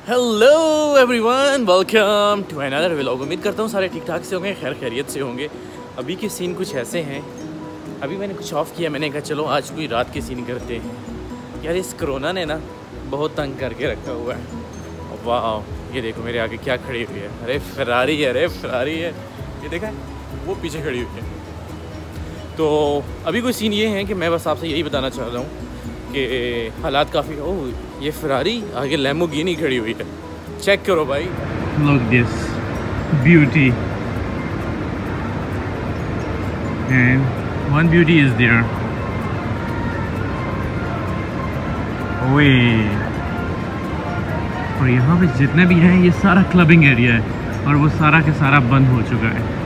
Hello everyone, welcome to another vlog. उम्मीद करता हूँ सारे ठीक ठाक से होंगे, खैर खैरियत से होंगे। अभी के सीन कुछ ऐसे हैं। अभी मैंने कुछ ऑफ़ किया, मैंने कहा चलो आज कोई रात के सीन करते हैं। यार इस कोरोना ने ना बहुत तंग करके रखा हुआ है। वाह, ये देखो मेरे आगे क्या खड़ी हुई है। अरे फरारी है, अरे फरारी है। ये देखा है, वो पीछे खड़ी हुई है। तो अभी कोई सीन ये है कि मैं बस आपसे यही बताना चाह रहा हूँ कि हालात काफ़ी। ओह, ये फरारी आगे लैम्बोर्गिनी खड़ी हुई है। चेक करो भाई, Look this beauty, and one beauty is there. ओए, और यहाँ पे जितने भी हैं ये सारा क्लबिंग एरिया है और वो सारा के सारा बंद हो चुका है।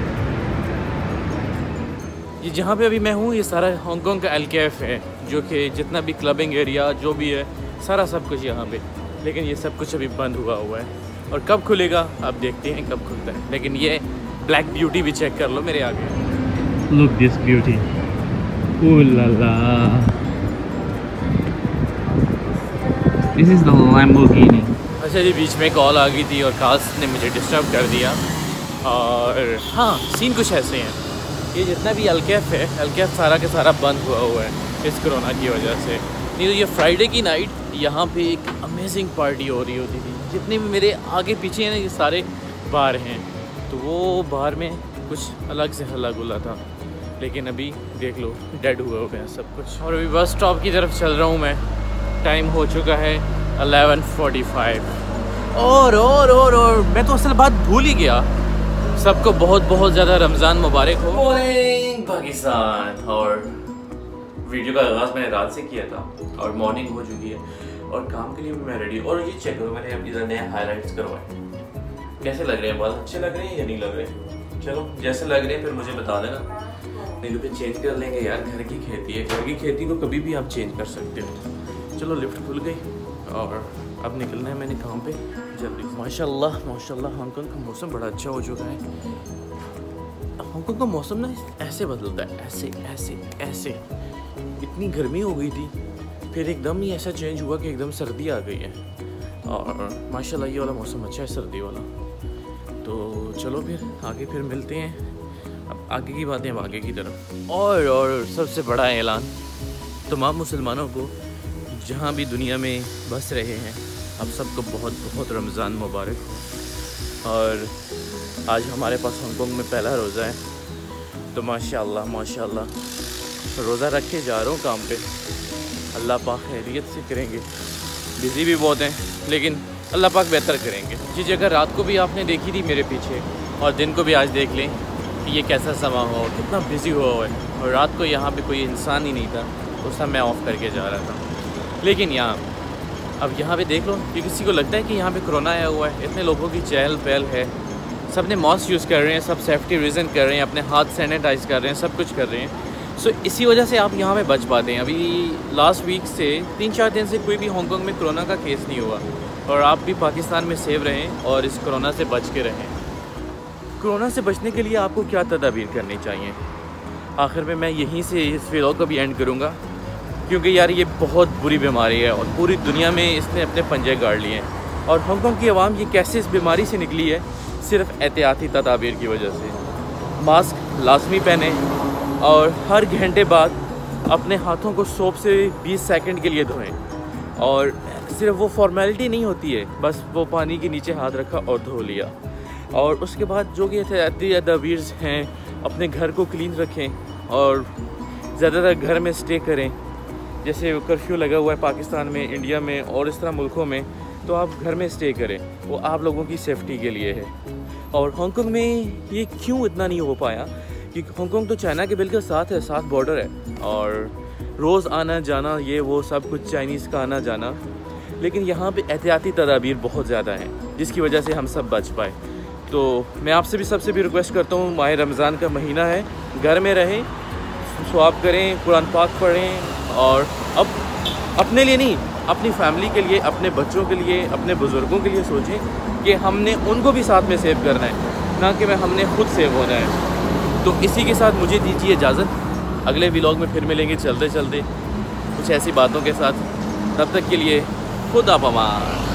ये जहाँ पे अभी मैं हूँ ये सारा हांगकांग का एलकेएफ है, जो कि जितना भी क्लबिंग एरिया जो भी है सारा सब कुछ यहाँ पे। लेकिन ये सब कुछ अभी बंद हुआ हुआ है और कब खुलेगा अब देखते हैं कब खुलता है। लेकिन ये ब्लैक ब्यूटी भी चेक कर लो मेरे आगे। Look this beauty. Ooh la la. This is the Lamborghini. अच्छा जी, बीच में कॉल आ गई थी और कास्ट ने मुझे डिस्टर्ब कर दिया। और हाँ, सीन कुछ ऐसे हैं। ये जितना भी एलकेएफ है, एलकेएफ सारा के सारा बंद हुआ है इस कोरोना की वजह से। नहीं तो ये फ्राइडे की नाइट यहाँ पे एक अमेजिंग पार्टी हो रही होती थी। जितने भी मेरे आगे पीछे हैं ना ये सारे बार हैं, तो वो बार में कुछ अलग से हल्ला गुल्ला था। लेकिन अभी देख लो डेड हुए हो गए सब कुछ। और अभी बस स्टॉप की तरफ चल रहा हूँ मैं। टाइम हो चुका है 11:45। और मैं तो असल बात भूल ही गया। सबको बहुत बहुत ज़्यादा रमज़ान मुबारक हो। मॉर्निंग पाकिस्तान। और वीडियो का आगाज़ मैंने रात से किया था और मॉर्निंग हो चुकी है और काम के लिए भी मैं रेडी हूँ। और ये चेक करो, मैंने अपनी नए हाईलाइट्स करवाए। कैसे लग रहे हैं? बाल अच्छे लग रहे हैं या नहीं लग रहे? चलो जैसे लग रहे हैं फिर मुझे बता देना, नहीं तो फिर चेंज कर लेंगे। यार घर की खेती है, घर की खेती को कभी भी आप चेंज कर सकते हो। चलो लिफ्ट खुल गई और अब निकलना है मैंने काम पे जल्दी। माशाल्लाह माशाल्लाह, हांगकांग का मौसम बड़ा अच्छा हो चुका है। हांगकांग का मौसम ना ऐसे बदलता है, ऐसे ऐसे ऐसे। इतनी गर्मी हो गई थी, फिर एकदम ही ऐसा चेंज हुआ कि एकदम सर्दी आ गई है। और माशाल्लाह ये वाला मौसम अच्छा है, सर्दी वाला। तो चलो फिर आगे फिर मिलते हैं। अब आगे की बातें अब आगे की तरफ। और सबसे बड़ा ऐलान तमाम मुसलमानों को जहाँ भी दुनिया में बस रहे हैं, आप सबको बहुत बहुत रमज़ान मुबारक हो। और आज हमारे पास हांगकांग में पहला रोज़ा है, तो माशाल्लाह माशाल्लाह रोज़ा रख के जा रहा हूँ काम पे। अल्लाह पाक खैरियत से करेंगे। बिज़ी भी बहुत हैं लेकिन अल्लाह पाक बेहतर करेंगे। जी जगह रात को भी आपने देखी थी मेरे पीछे, और दिन को भी आज देख लें कि ये कैसा समा हुआ, कितना बिज़ी हुआ हुआ है। और रात को यहाँ पे कोई इंसान ही नहीं था, उस समय मैं ऑफ़ करके जा रहा था। लेकिन अब यहाँ पे देख लो कि किसी को लगता है कि यहाँ पे कोरोना आया हुआ है। इतने लोगों की चहल पहल है, सब ने मास्क यूज़ कर रहे हैं, सब सेफ्टी रीज़न कर रहे हैं, अपने हाथ सैनिटाइज़ कर रहे हैं, सब कुछ कर रहे हैं। सो इसी वजह से आप यहाँ पे बच पाते हैं। अभी लास्ट वीक से 3-4 दिन से कोई भी हांगकांग में कोरोना का केस नहीं हुआ। और आप भी पाकिस्तान में सेफ रहें और इस कोरोना से बच के रहें। कोरोना से बचने के लिए आपको क्या तदाबीर करनी चाहिए? आखिर में मैं यहीं से इस व्लॉग को भी एंड करूँगा, क्योंकि यार ये बहुत बुरी बीमारी है और पूरी दुनिया में इसने अपने पंजे गाड़ लिए हैं। और हांगकांग की आवाम ये कैसे इस बीमारी से निकली है? सिर्फ एहतियाती तदाबीर की वजह से। मास्क लाजमी पहने और हर घंटे बाद अपने हाथों को सोप से 20 सेकंड के लिए धोएं। और सिर्फ वो फॉर्मेलिटी नहीं होती है, बस वो पानी के नीचे हाथ रखा और धो लिया। और उसके बाद जो कि एहतियाती तदाबीर हैं, अपने घर को क्लीन रखें और ज़्यादातर घर में स्टे करें। जैसे कर्फ्यू लगा हुआ है पाकिस्तान में, इंडिया में और इस तरह मुल्कों में, तो आप घर में स्टे करें, वो आप लोगों की सेफ्टी के लिए है। और हांगकांग में ये क्यों इतना नहीं हो पाया? क्योंकि हांगकांग तो चाइना के बिल्कुल साथ है, साथ बॉर्डर है और रोज़ आना जाना ये वो सब कुछ चाइनीज़ का आना जाना। लेकिन यहाँ पे एहतियाती तदाबीर बहुत ज़्यादा हैं, जिसकी वजह से हम सब बच पाए। तो मैं आपसे भी सबसे भी रिक्वेस्ट करता हूँ, माह रमज़ान का महीना है, घर में रहें, सवाब करें, कुरान पाक पढ़ें। और अब अपने लिए नहीं, अपनी फैमिली के लिए, अपने बच्चों के लिए, अपने बुज़ुर्गों के लिए सोचें कि हमने उनको भी साथ में सेव करना है, ना कि हमने खुद सेव होना है। तो इसी के साथ मुझे दीजिए इजाज़त। अगले व्लॉग में फिर मिलेंगे चलते चलते कुछ ऐसी बातों के साथ। तब तक के लिए खुदा पमान।